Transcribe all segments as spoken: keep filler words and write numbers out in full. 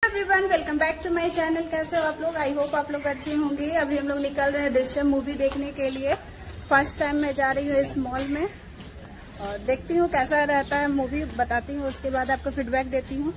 Everyone, welcome back to my channel. कैसे हो आप लोग? आई होप आप लोग अच्छे होंगे। अभी हम लोग निकल रहे हैं दृश्यम मूवी देखने के लिए। फर्स्ट टाइम मैं जा रही हूँ इस मॉल में और देखती हूँ कैसा रहता है मूवी, बताती हूँ, उसके बाद आपको फीडबैक देती हूँ।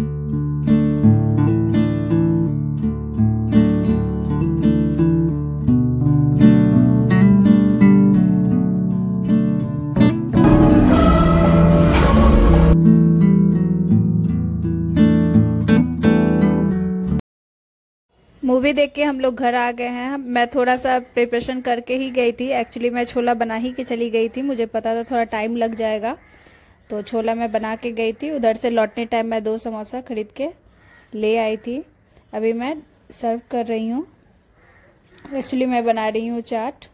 मूवी देख के हम लोग घर आ गए हैं। मैं थोड़ा सा प्रिपरेशन करके ही गई थी। एक्चुअली मैं छोला बना ही के चली गई थी, मुझे पता था थोड़ा टाइम लग जाएगा, तो छोला मैं बना के गई थी। उधर से लौटने टाइम मैं दो समोसा खरीद के ले आई थी। अभी मैं सर्व कर रही हूँ। एक्चुअली मैं बना रही हूँ चाट,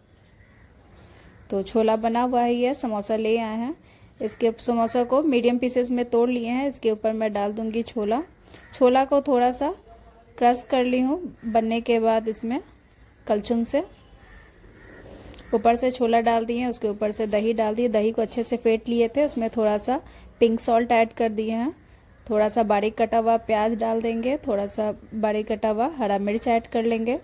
तो छोला बना हुआ ही है, समोसा ले आए हैं। इसके समोसा को मीडियम पीसेस में तोड़ लिए हैं। इसके ऊपर मैं डाल दूँगी छोला। छोला को थोड़ा सा क्रश कर ली हूँ। बनने के बाद इसमें कलछुल से ऊपर से छोला डाल दिए हैं, उसके ऊपर से दही डाल दिए। दही को अच्छे से फेंट लिए थे, उसमें थोड़ा सा पिंक सॉल्ट ऐड कर दिए हैं। थोड़ा सा बारीक कटा हुआ प्याज डाल देंगे, थोड़ा सा बारीक कटा हुआ हरा मिर्च ऐड कर लेंगे।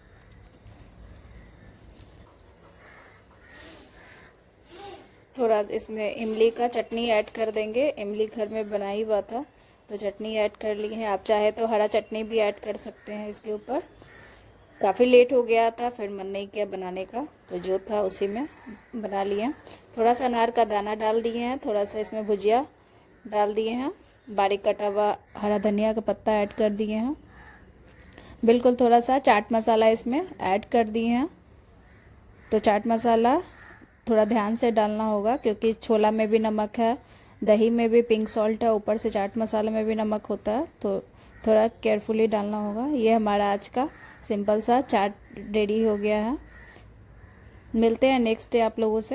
थोड़ा इसमें इमली का चटनी ऐड कर देंगे। इमली घर में बनाई हुआ था, तो चटनी ऐड कर ली है। आप चाहे तो हरा चटनी भी ऐड कर सकते हैं इसके ऊपर। काफ़ी लेट हो गया था, फिर मन नहीं किया बनाने का, तो जो था उसी में बना लिया। थोड़ा सा अनार का दाना डाल दिए हैं, थोड़ा सा इसमें भुजिया डाल दिए हैं, बारीक कटा हुआ हरा धनिया का पत्ता ऐड कर दिए हैं। बिल्कुल थोड़ा सा चाट मसाला इसमें ऐड कर दिए हैं। तो चाट मसाला थोड़ा ध्यान से डालना होगा, क्योंकि छोला में भी नमक है, दही में भी पिंक सॉल्ट है, ऊपर से चाट मसाले में भी नमक होता है, तो थोड़ा केयरफुली डालना होगा। ये हमारा आज का सिंपल सा चाट रेडी हो गया है। मिलते हैं नेक्स्ट डे आप लोगों से।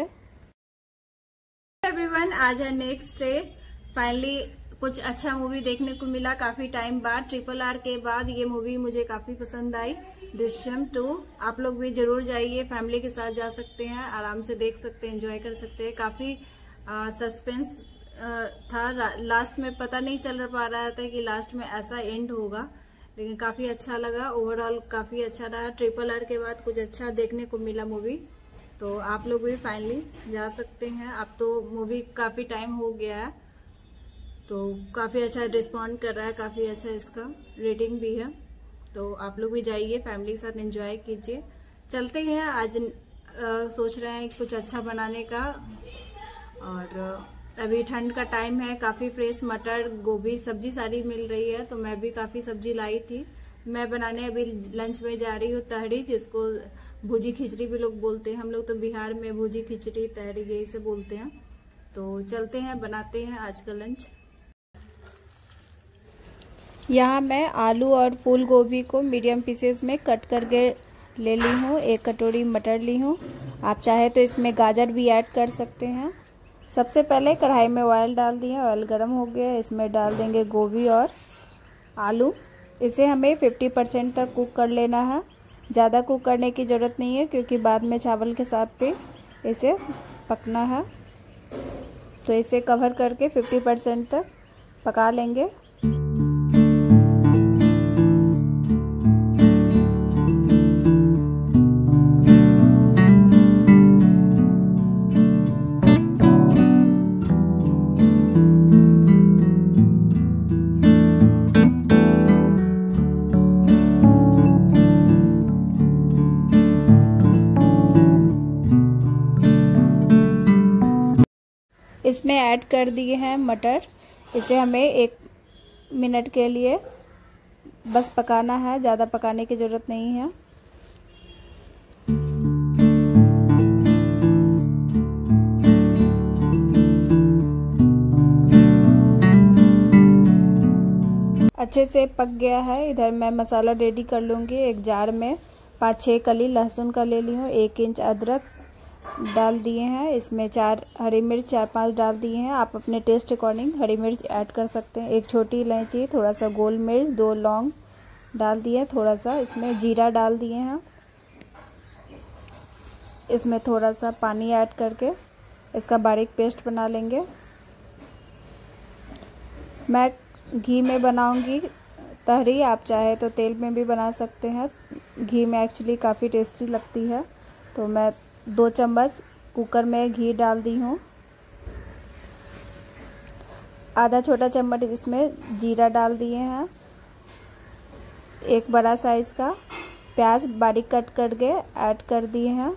एवरीवन, आज है नेक्स्ट डे। फाइनली कुछ अच्छा मूवी देखने को मिला काफी टाइम बाद। ट्रिपल आर के बाद ये मूवी मुझे काफी पसंद आई, दृश्यम टू। आप लोग भी जरूर जाइए, फैमिली के साथ जा सकते हैं, आराम से देख सकते हैं, एंजॉय कर सकते हैं। काफी सस्पेंस था, लास्ट में पता नहीं चल पा रहा था कि लास्ट में ऐसा एंड होगा, लेकिन काफी अच्छा लगा। ओवरऑल काफी अच्छा रहा। ट्रिपल आर के बाद कुछ अच्छा देखने को मिला मूवी, तो आप लोग भी फाइनली जा सकते हैं। अब तो मूवी काफी टाइम हो गया है, तो काफी अच्छा रिस्पॉन्ड कर रहा है, काफी अच्छा इसका रेटिंग भी है। तो आप लोग भी जाइए, फैमिली के साथ एंजॉय कीजिए। चलते हैं, आज आ, सोच रहे हैं कुछ अच्छा बनाने का। और अभी ठंड का टाइम है, काफी फ्रेश मटर गोभी सब्जी सारी मिल रही है, तो मैं भी काफी सब्जी लाई थी। मैं बनाने अभी लंच में जा रही हूँ तहरी, जिसको भुजी खिचड़ी भी लोग बोलते हैं। हम लोग तो बिहार में भुजी खिचड़ी तहरी यही से बोलते हैं। तो चलते हैं, बनाते हैं आज का लंच। यहाँ मैं आलू और फूल गोभी को मीडियम पीसेस में कट करके ले ली हूँ। एक कटोरी मटर ली हूँ। आप चाहे तो इसमें गाजर भी ऐड कर सकते हैं। सबसे पहले कढ़ाई में ऑयल डाल दिए, ऑयल गर्म हो गया, इसमें डाल देंगे गोभी और आलू। इसे हमें पचास परसेंट तक कुक कर लेना है, ज़्यादा कुक करने की ज़रूरत नहीं है, क्योंकि बाद में चावल के साथ पे इसे पकना है। तो इसे कवर करके पचास परसेंट तक पका लेंगे। इसमें ऐड कर दिए हैं मटर। इसे हमें एक मिनट के लिए बस पकाना है, ज़्यादा पकाने की ज़रूरत नहीं है। अच्छे से पक गया है। इधर मैं मसाला रेडी कर लूँगी। एक जार में पाँच छः कली लहसुन का ले ली हूँ, एक इंच अदरक डाल दिए हैं। इसमें चार हरी मिर्च चार पांच डाल दिए हैं। आप अपने टेस्ट अकॉर्डिंग हरी मिर्च ऐड कर सकते हैं। एक छोटी इलायची, थोड़ा सा गोल मिर्च, दो लौंग डाल दिए। थोड़ा सा इसमें जीरा डाल दिए हैं। इसमें थोड़ा सा पानी ऐड करके इसका बारीक पेस्ट बना लेंगे। मैं घी में बनाऊंगी तहरी आप चाहे तो तेल में भी बना सकते हैं, घी में एक्चुअली काफ़ी टेस्टी लगती है। तो मैं दो चम्मच कुकर में घी डाल दी हूँ। आधा छोटा चम्मच इसमें जीरा डाल दिए हैं। एक बड़ा साइज़ का प्याज बारीक कट करके ऐड कर दिए हैं।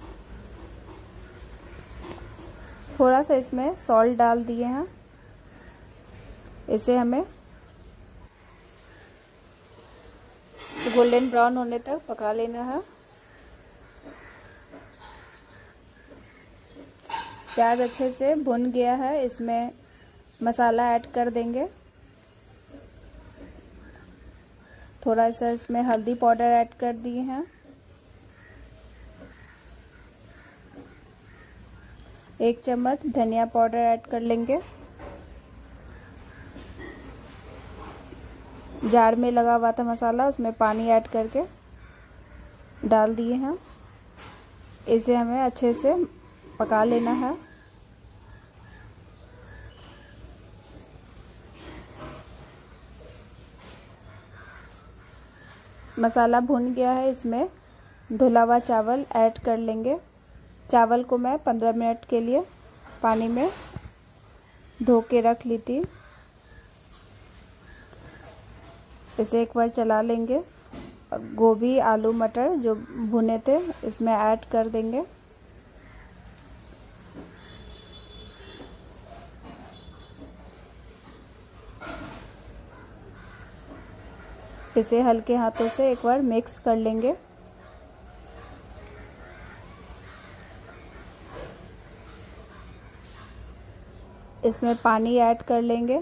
थोड़ा सा इसमें सॉल्ट डाल दिए हैं। इसे हमें गोल्डन ब्राउन होने तक पका लेना है। प्याज अच्छे से भुन गया है, इसमें मसाला ऐड कर देंगे। थोड़ा सा इसमें हल्दी पाउडर ऐड कर दिए हैं। एक चम्मच धनिया पाउडर ऐड कर लेंगे। जार में लगा हुआ था मसाला, उसमें पानी ऐड करके डाल दिए हैं। इसे हमें अच्छे से पका लेना है। मसाला भुन गया है, इसमें धुला हुआ चावल ऐड कर लेंगे। चावल को मैं पंद्रह मिनट के लिए पानी में धो के रख ली थी। इसे एक बार चला लेंगे और गोभी आलू मटर जो भुने थे इसमें ऐड कर देंगे। इसे हल्के हाथों से एक बार मिक्स कर लेंगे। इसमें पानी ऐड कर लेंगे।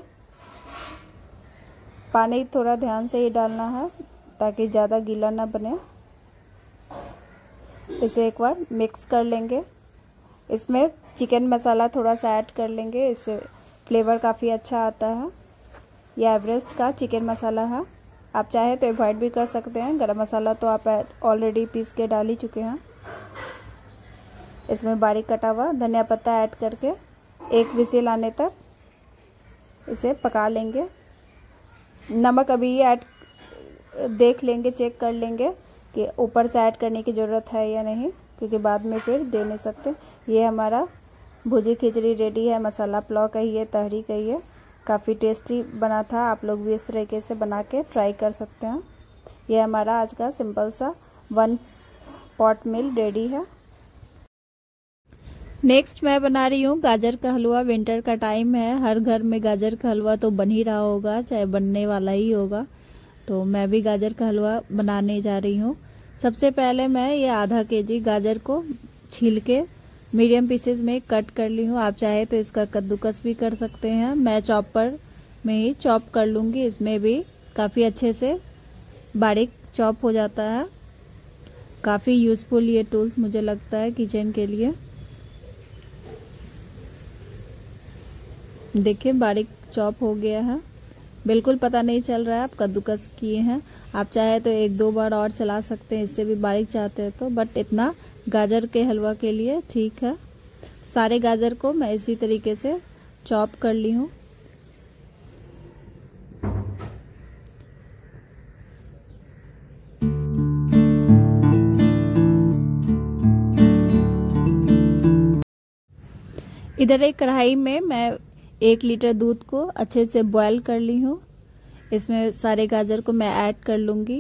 पानी थोड़ा ध्यान से ही डालना है ताकि ज़्यादा गीला ना बने। इसे एक बार मिक्स कर लेंगे। इसमें चिकन मसाला थोड़ा सा ऐड कर लेंगे, इससे फ्लेवर काफ़ी अच्छा आता है। यह एवरेस्ट का चिकन मसाला है, आप चाहे तो अवॉइड भी कर सकते हैं। गरम मसाला तो आप ऑलरेडी पीस के डाल ही चुके हैं। इसमें बारीक कटा हुआ धनिया पत्ता ऐड करके एक विसिल आने तक इसे पका लेंगे। नमक अभी ऐड देख लेंगे, चेक कर लेंगे कि ऊपर से ऐड करने की ज़रूरत है या नहीं, क्योंकि बाद में फिर दे नहीं सकते। ये हमारा भुजी खिचड़ी रेडी है। मसाला पुलाव कहिए, तहरी कहिए, काफ़ी टेस्टी बना था। आप लोग भी इस तरीके से बना के ट्राई कर सकते हैं। ये हमारा आज का सिंपल सा वन पॉट मील रेडी है। नेक्स्ट मैं बना रही हूँ गाजर का हलवा। विंटर का टाइम है, हर घर में गाजर का हलवा तो बन ही रहा होगा, चाहे बनने वाला ही होगा। तो मैं भी गाजर का हलवा बनाने जा रही हूँ। सबसे पहले मैं ये आधा केजी गाजर को छील के मीडियम पीसेस में कट कर ली हूँ। आप चाहे तो इसका कद्दूकस भी कर सकते हैं। मैं चॉपर में ही चॉप कर लूँगी। इसमें भी काफ़ी अच्छे से बारीक चॉप हो जाता है। काफ़ी यूज़फुल ये टूल्स मुझे लगता है किचन के लिए। देखिए बारीक चॉप हो गया है, बिल्कुल पता नहीं चल रहा है आप कद्दूकस किए हैं। आप चाहे तो एक दो बार और चला सकते हैं, इससे भी बारीक चाहते हैं तो, बट इतना गाजर के हलवा के लिए ठीक है। सारे गाजर को मैं इसी तरीके से चॉप कर ली हूँ। इधर एक कढ़ाई में मैं एक लीटर दूध को अच्छे से बॉयल कर ली हूँ। इसमें सारे गाजर को मैं ऐड कर लूँगी।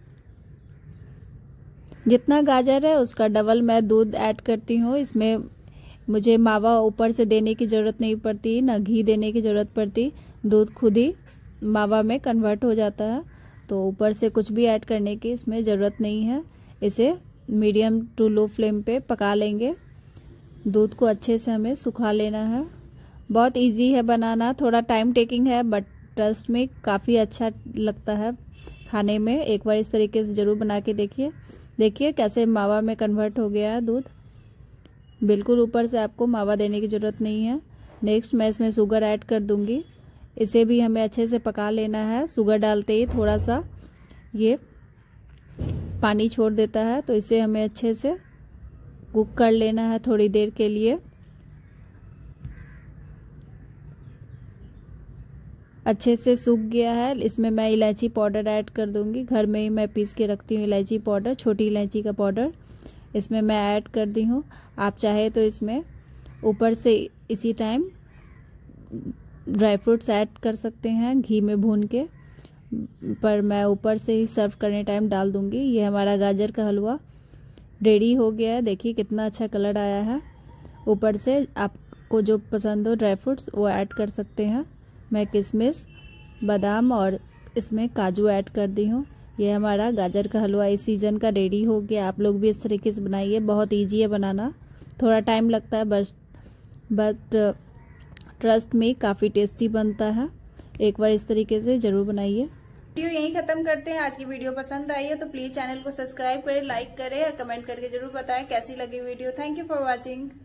जितना गाजर है उसका डबल मैं दूध ऐड करती हूँ। इसमें मुझे मावा ऊपर से देने की ज़रूरत नहीं पड़ती, ना घी देने की ज़रूरत पड़ती। दूध खुद ही मावा में कन्वर्ट हो जाता है, तो ऊपर से कुछ भी ऐड करने की इसमें ज़रूरत नहीं है। इसे मीडियम टू लो फ्लेम पे पका लेंगे। दूध को अच्छे से हमें सुखा लेना है। बहुत इजी है बनाना, थोड़ा टाइम टेकिंग है, बट ट्रस्ट में काफ़ी अच्छा लगता है खाने में। एक बार इस तरीके से ज़रूर बना के देखिए। देखिए कैसे मावा में कन्वर्ट हो गया है दूध। बिल्कुल ऊपर से आपको मावा देने की ज़रूरत नहीं है। नेक्स्ट मैं इसमें शुगर ऐड कर दूंगी। इसे भी हमें अच्छे से पका लेना है। शुगर डालते ही थोड़ा सा ये पानी छोड़ देता है, तो इसे हमें अच्छे से कुक कर लेना है थोड़ी देर के लिए। अच्छे से सूख गया है। इसमें मैं इलायची पाउडर ऐड कर दूंगी। घर में ही मैं पीस के रखती हूँ इलायची पाउडर, छोटी इलायची का पाउडर इसमें मैं ऐड कर दी हूँ। आप चाहे तो इसमें ऊपर से इसी टाइम ड्राई फ्रूट्स ऐड कर सकते हैं घी में भून के, पर मैं ऊपर से ही सर्व करने टाइम डाल दूंगी। ये हमारा गाजर का हलवा रेडी हो गया है। देखिए कितना अच्छा कलर आया है। ऊपर से आपको जो पसंद हो ड्राई फ्रूट्स वो ऐड कर सकते हैं। मैं किशमिश, बादाम और इसमें काजू ऐड कर दी हूँ। ये हमारा गाजर का हलवा इस सीज़न का रेडी हो गया। आप लोग भी इस तरीके से बनाइए, बहुत ईजी है बनाना, थोड़ा टाइम लगता है बस बट ट्रस्ट में काफ़ी टेस्टी बनता है। एक बार इस तरीके से ज़रूर बनाइए। वीडियो यहीं ख़त्म करते हैं। आज की वीडियो पसंद आई है तो प्लीज़ चैनल को सब्सक्राइब करें, लाइक करें और कमेंट करके जरूर बताएं कैसी लगी video. Thank you for watching.